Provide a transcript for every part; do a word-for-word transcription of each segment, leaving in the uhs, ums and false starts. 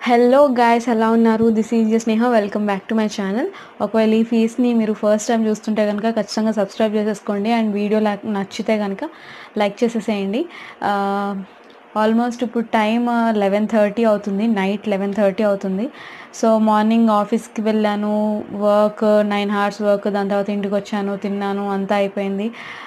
Hello guys, ఎలా ఉన్నారు? This is Sneha. Welcome back to my channel. ఒకవేళ ఈ ఫీస్ని మీరు ఫస్ట్ టైం చూస్తుంటే కనుక ఖచ్చితంగా సబ్స్క్రైబ్ చేసేసుకోండి. అండ్ వీడియో నచ్చితే కనుక లైక్ చేసేసేయండి. ఆల్మోస్ట్ ఇప్పుడు టైం లెవెన్ థర్టీ అవుతుంది, నైట్ లెవెన్ థర్టీ అవుతుంది. సో మార్నింగ్ ఆఫీస్కి వెళ్ళాను, వర్క్ నైన్ అవర్స్ వర్క్, దాని తర్వాత ఇంటికి వచ్చాను, తిన్నాను, అంతా అయిపోయింది.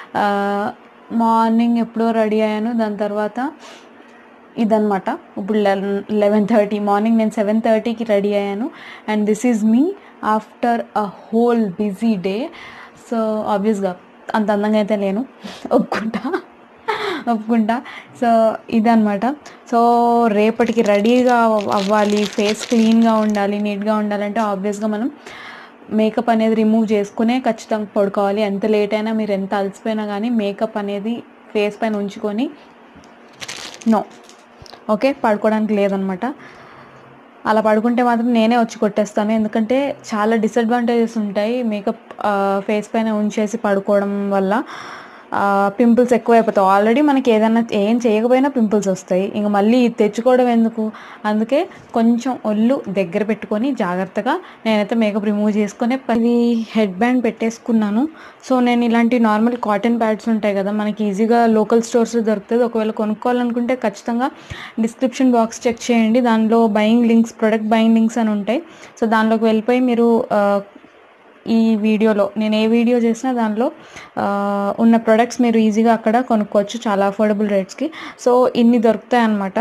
మార్నింగ్ ఎప్పుడో రెడీ అయ్యాను. దాని తర్వాత ఇదనమాట. ఇప్పుడు లెవెన్ థర్టీ మార్నింగ్ నేను సెవెన్ థర్టీకి రెడీ అయ్యాను. And this is me after a whole busy day. So ఆబ్వియస్గా అంత అందంగా అయితే లేను, ఒప్పుకుంటా ఒప్పుకుంటా సో ఇదనమాట. సో రేపటికి రెడీగా అవ్వాలి, ఫేస్ క్లీన్గా ఉండాలి, నీట్గా ఉండాలంటే ఆబ్వియస్గా మనం మేకప్ అనేది రిమూవ్ చేసుకునే ఖచ్చితంగా పడుకోవాలి. ఎంత లేట్ అయినా, మీరు ఎంత అలసిపోయినా కానీ మేకప్ అనేది ఫేస్ పైన ఉంచుకొని నో ఓకే పడుకోవడానికి లేదనమాట. అలా పడుకుంటే మాత్రం నేనే వచ్చి కొట్టేస్తాను. ఎందుకంటే చాలా డిసడ్వాంటేజెస్ ఉంటాయి మేకప్ ఫేస్ పైన ఉంచేసి పడుకోవడం వల్ల. పింపుల్స్ ఎక్కువ అయిపోతాయి. ఆల్రెడీ మనకి ఏదైనా ఏం చేయకపోయినా పింపుల్స్ వస్తాయి, ఇంక మళ్ళీ తెచ్చుకోవడం ఎందుకు? అందుకే కొంచెం ఒళ్ళు దగ్గర పెట్టుకొని జాగ్రత్తగా నేనైతే మేకప్ రిమూవ్ చేసుకుని ఇది హెడ్ బ్యాండ్ పెట్టేసుకున్నాను. సో నేను ఇలాంటి నార్మల్ కాటన్ ప్యాడ్స్ ఉంటాయి కదా, మనకి ఈజీగా లోకల్ స్టోర్స్లో దొరుకుతుంది. ఒకవేళ కొనుక్కోవాలనుకుంటే ఖచ్చితంగా డిస్క్రిప్షన్ బాక్స్ చెక్ చేయండి, దానిలో buying links, product buying links అని ఉంటాయి. సో దానిలోకి వెళ్ళిపోయి మీరు ఈ వీడియోలో నేను ఏ వీడియో చేసినా దానిలో ఉన్న ప్రొడక్ట్స్ మీరు ఈజీగా అక్కడ కొనుక్కోవచ్చు, చాలా అఫోర్డబుల్ రేట్స్కి. సో ఇన్ని దొరుకుతాయి అన్నమాట.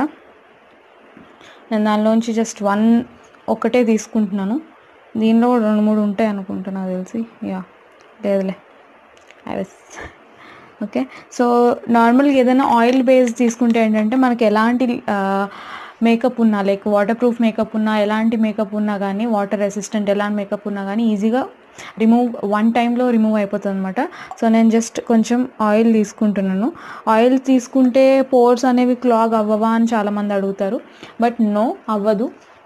నేను దానిలోంచి జస్ట్ వన్ ఒకటే తీసుకుంటున్నాను. దీనిలో రెండు మూడు ఉంటాయి అనుకుంటున్నా తెలిసి. యా లేదులే, ఐ వాస్ ఓకే. సో నార్మల్గా ఏదైనా ఆయిల్ బేస్ తీసుకుంటే ఏంటంటే మనకి ఎలాంటి మేకప్ ఉన్నా, లైక్ వాటర్ ప్రూఫ్ మేకప్ ఉన్నా, ఎలాంటి మేకప్ ఉన్నా కానీ, వాటర్ రెసిస్టెంట్ ఎలాంటి మేకప్ ఉన్నా కానీ ఈజీగా రిమూవ్ వన్ టైంలో రిమూవ్ అయిపోతుంది అనమాట. సో నేను జస్ట్ కొంచెం ఆయిల్ తీసుకుంటున్నాను. ఆయిల్ తీసుకుంటే పోర్స్ అనేవి క్లాగ్ అవ్వవా అని చాలామంది అడుగుతారు, బట్ నో అవ్వదు.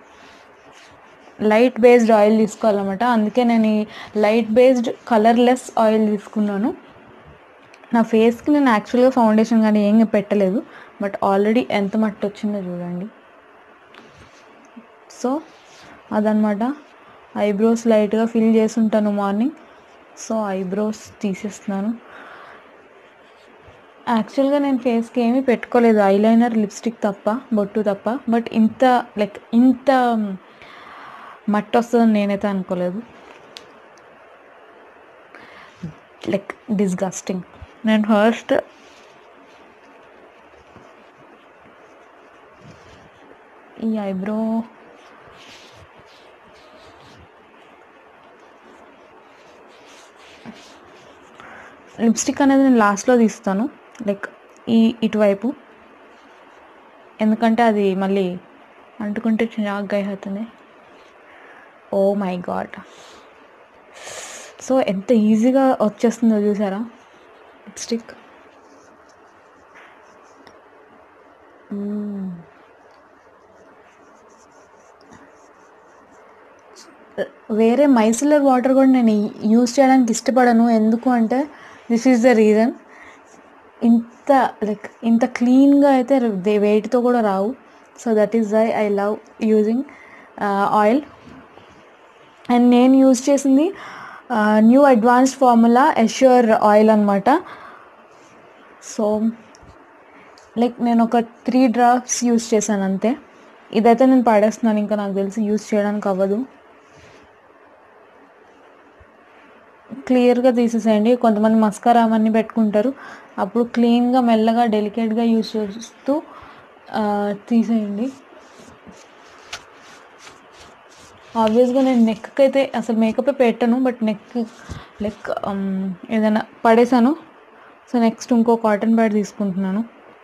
లైట్ బేస్డ్ ఆయిల్ తీసుకోవాలన్నమాట. అందుకే నేను ఈ లైట్ బేస్డ్ కలర్లెస్ ఆయిల్ తీసుకున్నాను. నా ఫేస్కి నేను యాక్చువల్గా ఫౌండేషన్ కానీ ఏం పెట్టలేదు, బట్ ఆల్రెడీ ఎంత మట్టి వచ్చిందో చూడండి. సో అదనమాట. ఐబ్రోస్ లైట్గా ఫిల్ చేసి ఉంటాను మార్నింగ్, సో ఐబ్రోస్ తీసేస్తున్నాను. యాక్చువల్గా నేను ఫేస్కి ఏమీ పెట్టుకోలేదు, ఐలైనర్, లిప్స్టిక్ తప్ప, బొట్టు తప్ప. బట్ ఇంత లైక్ ఇంత మట్టి వస్తుందని నేనైతే అనుకోలేదు. Like disgusting. నేను ఫస్ట్ ఈ ఐబ్రో లిప్స్టిక్ అనేది నేను లాస్ట్లో తీస్తాను, లైక్ ఈ ఇటువైపు, ఎందుకంటే అది మళ్ళీ అంటుకుంటే చిరాగ్గా అవుతుంది. ఓ మై గాడ్. సో ఎంత ఈజీగా వచ్చేస్తుందో చూసారా లిప్స్టిక్. వేరే మైసిలర్ వాటర్ కూడా నేను యూజ్ చేయడానికి ఇష్టపడను. ఎందుకు అంటే దిస్ ఈజ్ ద రీజన్. ఇంత లైక్ ఇంత క్లీన్గా అయితే వేటితో కూడా రావు. So that is why I love using oil. And నేను యూజ్ చేసింది new advanced formula assure oil అనమాట. సో లైక్ నేను ఒక త్రీ డ్రాప్స్ యూజ్ చేశాను అంతే. ఇదైతే నేను పాడేస్తున్నాను, ఇంకా నాకు తెలిసి యూజ్ చేయడానికి అవ్వదు. క్లియర్గా తీసేసేయండి. కొంతమంది మస్కారా అవన్నీ పెట్టుకుంటారు, అప్పుడు క్లీన్గా మెల్లగా డెలికేట్గా యూజ్ చేస్తూ తీసేయండి. ఆబ్వియస్గా నేను నెక్కి అయితే అసలు మేకప్ పెట్టను, బట్ నెక్ లైక్ ఏదైనా పడేసాను. సో నెక్స్ట్ ఇంకో కాటన్ ప్యాడ్ తీసుకుంటున్నాను.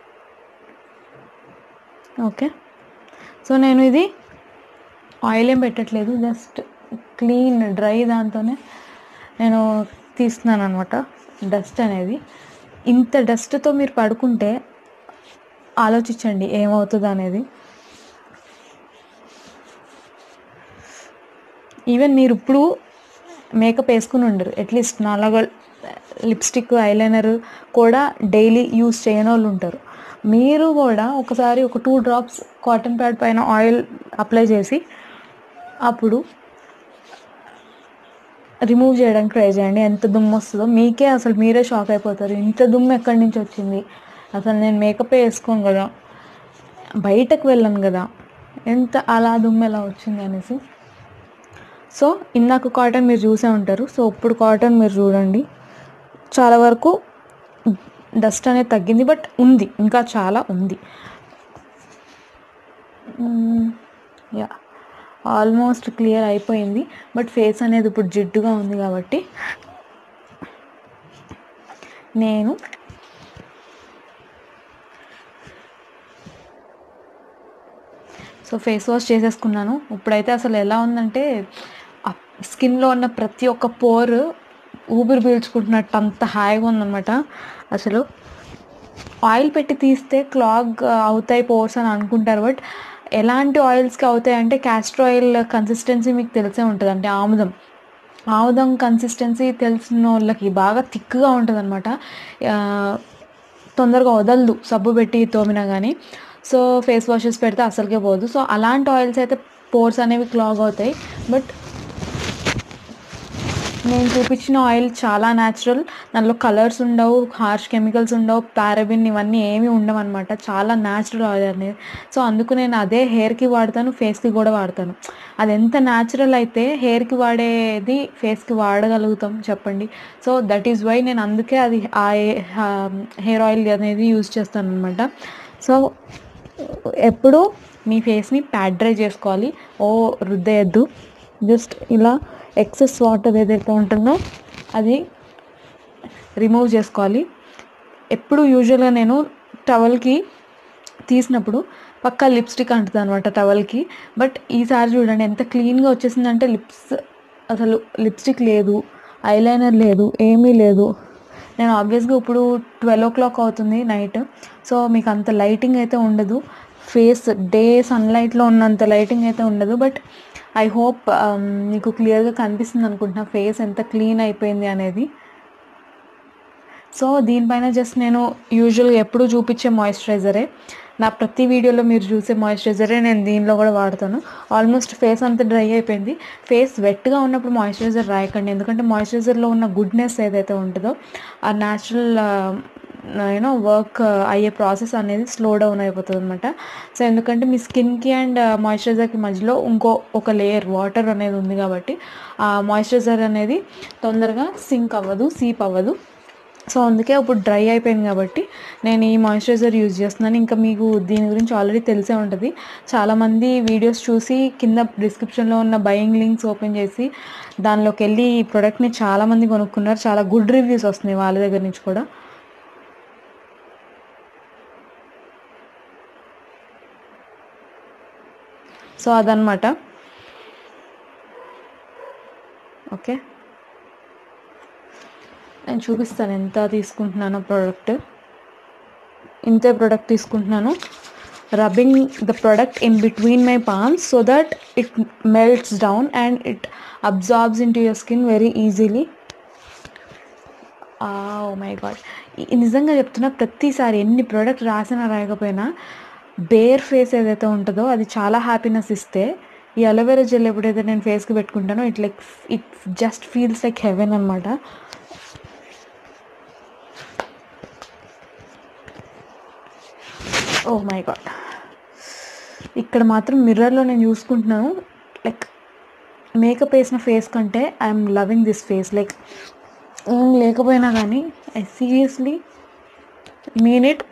ఓకే. సో నేను ఇది ఆయిల్ ఏం పెట్టట్లేదు, జస్ట్ క్లీన్ డ్రై దాంతోనే నేను తీస్తున్నాను అనమాట డస్ట్ అనేది. ఇంత డస్ట్తో మీరు పడుకుంటే ఆలోచించండి ఏమవుతుంది అనేది. ఈవెన్ మీరు ఇప్పుడు మేకప్ వేసుకుని ఉండరు, అట్లీస్ట్ నాలాగా లిప్స్టిక్, ఐలైనర్ కూడా డైలీ యూజ్ చేయని వాళ్ళు ఉంటారు. మీరు కూడా ఒకసారి ఒక టూ డ్రాప్స్ కాటన్ ప్యాడ్ పైన ఆయిల్ అప్లై చేసి అప్పుడు రిమూవ్ చేయడానికి ట్రై చేయండి. ఎంత దుమ్ము వస్తుందో మీకే అసలు మీరే షాక్ అయిపోతారు. ఇంత దుమ్ము ఎక్కడి నుంచి వచ్చింది, అసలు నేను మేకప్ వేసుకోను కదా, బయటకు వెళ్ళను కదా, ఎంత అలా దుమ్ము ఎలా వచ్చింది అనేసి. సో ఇందాక కాటన్ మీరు చూసే ఉంటారు. సో ఇప్పుడు కాటన్ మీరు చూడండి, చాలా వరకు డస్ట్ అనేది తగ్గింది, బట్ ఉంది, ఇంకా చాలా ఉంది. యా ఆల్మోస్ట్ క్లియర్ అయిపోయింది. బట్ ఫేస్ అనేది ఇప్పుడు జిడ్డుగా ఉంది కాబట్టి నేను సో ఫేస్ వాష్ చేసేసుకున్నాను. ఇప్పుడైతే అసలు ఎలా ఉందంటే స్కిన్లో ఉన్న ప్రతి ఒక్క పోర్ ఊపిరి పీల్చుకుంటున్నట్టు అంత హాయిగా ఉందన్నమాట. అసలు ఆయిల్ పెట్టి తీస్తే క్లాగ్ అవుతాయి పోర్స్ అని అనుకుంటారు, బట్ ఎలాంటి ఆయిల్స్కి అవుతాయి అంటే క్యాస్టర్ ఆయిల్ కన్సిస్టెన్సీ మీకు తెలిసే ఉంటుంది. అంటే ఆముదం ఆముదం కన్సిస్టెన్సీ తెలిసిన వాళ్ళకి బాగా థిక్గా ఉంటుంది అనమాట. తొందరగా వదలదు సబ్బు పెట్టి తోమినా కానీ. సో ఫేస్ వాషెస్ పెడితే అసలుకే పోదు. సో అలాంటి ఆయిల్స్ అయితే పోర్స్ అనేవి క్లాగ్ అవుతాయి. బట్ నేను చూపించిన ఆయిల్ చాలా న్యాచురల్, దానిలో కలర్స్ ఉండవు, హార్ష్ కెమికల్స్ ఉండవు, పారాబిన్ ఇవన్నీ ఏమీ ఉండవు అనమాట. చాలా న్యాచురల్ ఆయిల్ అనేది. సో అందుకు నేను అదే హెయిర్కి వాడతాను, ఫేస్కి కూడా వాడతాను. అది ఎంత న్యాచురల్ అయితే హెయిర్కి వాడేది ఫేస్కి వాడగలుగుతాం చెప్పండి. సో దట్ ఈస్ వై నేను అందుకే అది ఆ హెయిర్ ఆయిల్ అనేది యూజ్ చేస్తాను అనమాట. సో ఎప్పుడు మీ ఫేస్ని ప్యాడ్ డ్రై చేసుకోవాలి, ఓ రుద్దేయద్దు. జస్ట్ ఇలా ఎక్సెస్ వాటర్ ఏదైతే ఉంటుందో అది రిమూవ్ చేసుకోవాలి. ఎప్పుడు యూజువల్గా నేను టవల్కి తీసినప్పుడు పక్కా లిప్స్టిక్ అంటుంది అనమాట టవల్కి. బట్ ఈసారి చూడండి ఎంత క్లీన్గా వచ్చేసిందంటే లిప్స్ అసలు లిప్స్టిక్ లేదు, ఐలైనర్ లేదు, ఏమీ లేదు. నేను ఆబ్వియస్గా ఇప్పుడు ట్వెల్వ్ ఓ క్లాక్ అవుతుంది నైట్. సో మీకు అంత లైటింగ్ అయితే ఉండదు, ఫేస్ డే సన్లైట్లో ఉన్నంత లైటింగ్ అయితే ఉండదు. బట్ ఐ హోప్ మీకు క్లియర్గా కనిపిస్తుంది అనుకుంటున్నా ఫేస్ ఎంత క్లీన్ అయిపోయింది అనేది. సో దీనిపైన జస్ట్ నేను యూజువల్గా ఎప్పుడు చూపించే మాయిశ్చరైజరే, నా ప్రతి వీడియోలో మీరు చూసే మాయిశ్చరైజరే నేను దీనిలో కూడా వాడతాను. ఆల్మోస్ట్ ఫేస్ అంతా డ్రై అయిపోయింది. ఫేస్ వెట్గా ఉన్నప్పుడు మాయిశ్చరైజర్ రాయకండి, ఎందుకంటే మాయిశ్చరైజర్లో ఉన్న గుడ్నెస్ ఏదైతే ఉంటుందో ఆ న్యాచురల్ యూనో వర్క్ అయ్యే ప్రాసెస్ అనేది స్లో డౌన్ అయిపోతుంది అనమాట. సో ఎందుకంటే మీ స్కిన్కి అండ్ మాయిశ్చరైజర్కి మధ్యలో ఇంకో ఒక లేయర్ వాటర్ అనేది ఉంది కాబట్టి ఆ మాయిశ్చరైజర్ అనేది తొందరగా సింక్ అవ్వదు, సీప్ అవ్వదు. సో అందుకే ఇప్పుడు డ్రై అయిపోయింది కాబట్టి నేను ఈ మాయిశ్చరైజర్ యూజ్ చేస్తున్నాను. ఇంకా మీకు దీని గురించి ఆల్రెడీ తెలిసే ఉంటుంది. చాలామంది వీడియోస్ చూసి కింద డిస్క్రిప్షన్లో ఉన్న బయింగ్ లింక్స్ ఓపెన్ చేసి దానిలోకి వెళ్ళి ఈ ప్రోడక్ట్ని చాలామంది కొనుక్కున్నారు. చాలా గుడ్ రివ్యూస్ వస్తున్నాయి వాళ్ళ దగ్గర నుంచి కూడా. సో అదనమాట. ఓకే నేను చూపిస్తాను ఎంత తీసుకుంటున్నానో ప్రోడక్ట్. ఇంతే ప్రోడక్ట్ తీసుకుంటున్నాను. Rubbing the product in between my palms so that it melts down and it absorbs into your skin very easily. Oh my God, నిజంగా చెప్తున్నా, ప్రతిసారి ఎన్ని ప్రోడక్ట్ రాసినా రాయకపోయినా బేర్ ఫేస్ ఏదైతే ఉంటుందో అది చాలా హ్యాపీనెస్ ఇస్తే, ఈ అలోవెరా జెల్ ఎప్పుడైతే నేను ఫేస్కి పెట్టుకుంటానో it like it just feels like heaven అనమాట. ఓ మై గాడ్, ఇక్కడ మాత్రం మిర్రర్లో నేను చూసుకుంటున్నాను, లైక్ మేకప్ వేసిన ఫేస్ కంటే I'm loving this face. Like ఏం లేకపోయినా కానీ I seriously mean it,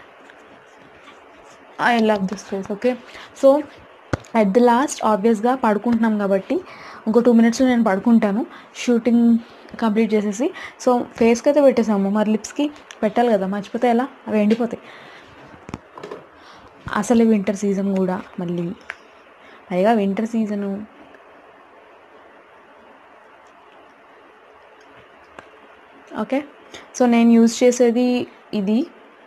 I love this face. Okay, so at the last ఆబ్వియస్గా పడుకుంటున్నాం కాబట్టి ఇంకో టూ మినిట్స్లో నేను పడుకుంటాను షూటింగ్ కంప్లీట్ చేసేసి. సో ఫేస్కి అయితే పెట్టేసాము, మరి లిప్స్కి పెట్టాలి కదా, మర్చిపోతే ఎలా, అవి ఎండిపోతాయి. అసలు వింటర్ సీజన్ కూడా, మళ్ళీ పైగా వింటర్ సీజను. ఓకే, సో నేను యూజ్ చేసేది ఇది.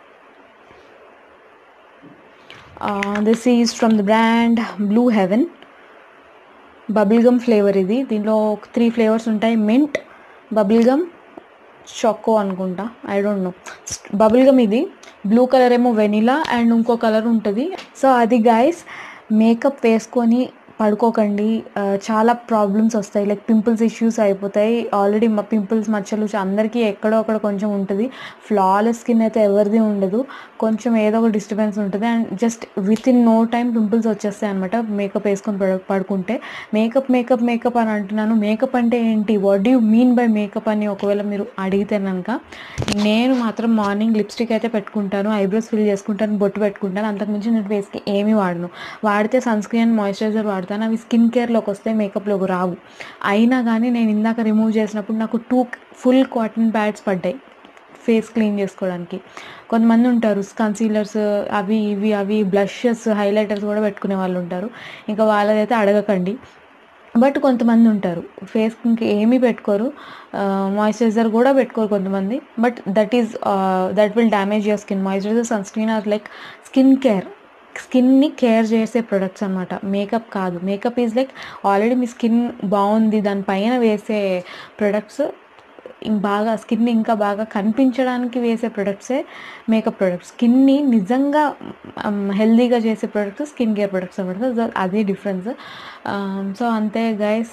This is from the brand blue heaven, bubble gum flavour ఇది. దీనిలో త్రీ ఫ్లేవర్స్ ఉంటాయి, మింట్, బబుల్ గమ్, చాకో అనుకుంటా, I don't know. Bubble gum ఇది, బ్లూ కలర్ ఏమో వెనిలా అండ్ ఇంకో కలర్ ఉంటుంది. సో అది గైస్, మేకప్ వేసుకొని పడుకోకండి. చాలా ప్రాబ్లమ్స్ వస్తాయి, లైక్ పింపుల్స్ ఇష్యూస్ అయిపోతాయి. ఆల్రెడీ మా పింపుల్స్ మచ్చలు అందరికీ ఎక్కడో అక్కడ కొంచెం ఉంటుంది. ఫ్లాలెస్ స్కిన్ అయితే ఎవరిది ఉండదు, కొంచెం ఏదో ఒక డిస్టర్బెన్స్ ఉంటుంది. And just within no time pimples వచ్చేస్తాయి అనమాట మేకప్ వేసుకొని పడు పడుకుంటే మేకప్ మేకప్ మేకప్ అని అంటున్నాను. మేకప్ అంటే ఏంటి, what do you mean by makeup అని ఒకవేళ మీరు అడిగితే కనుక, నేను మాత్రం మార్నింగ్ లిప్స్టిక్ అయితే పెట్టుకుంటాను, ఐబ్రోస్ ఫిల్ చేసుకుంటాను, బొట్టు పెట్టుకుంటాను. అంతకుమించి నేను ఫేస్కి ఏమీ వాడను. వాడితే సన్ స్క్రీన్ మాయిశ్చరైజర్ వాడతాను. అవి స్కిన్ కేర్లోకి వస్తే మేకప్లోకి రావు. అయినా కానీ నేను ఇందాక రిమూవ్ చేసినప్పుడు నాకు టూ ఫుల్ కాటన్ ప్యాడ్స్ పడ్డాయి ఫేస్ క్లీన్ చేసుకోవడానికి. కొంతమంది ఉంటారు కన్సీలర్స్ అవి ఇవి అవి బ్లషెస్ హైలైటర్స్ కూడా పెట్టుకునే వాళ్ళు ఉంటారు, ఇంకా వాళ్ళదైతే అడగకండి. బట్ కొంతమంది ఉంటారు ఫేస్ ఇంక ఏమీ పెట్టుకోరు, మాయిశ్చరైజర్ కూడా పెట్టుకోరు కొంతమంది. But that is that will damage your skin. Moisturiser, sunscreen or like skin care, స్కిన్ని కేర్ చేసే ప్రొడక్ట్స్ అనమాట, మేకప్ కాదు. మేకప్ ఈజ్ లైక్ ఆల్రెడీ మీ స్కిన్ బాగుంది దానిపైన వేసే ప్రొడక్ట్స్, బాగా స్కిన్ని ఇంకా బాగా కనిపించడానికి వేసే ప్రొడక్ట్సే మేకప్ ప్రొడక్ట్స్. స్కిన్ని నిజంగా హెల్దీగా చేసే ప్రొడక్ట్స్ స్కిన్ కేర్ ప్రొడక్ట్స్ అనమాట. సో అదే డిఫరెన్స్. సో అంతే గైస్.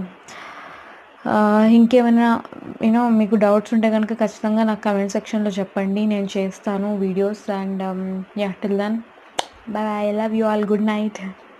ఇంకేమైనా యూనో మీకు డౌట్స్ ఉంటే కనుక ఖచ్చితంగా నాకు కమెంట్ సెక్షన్లో చెప్పండి, నేను చేస్తాను videos. And yeah, till then, bye bye, I love you all, good night.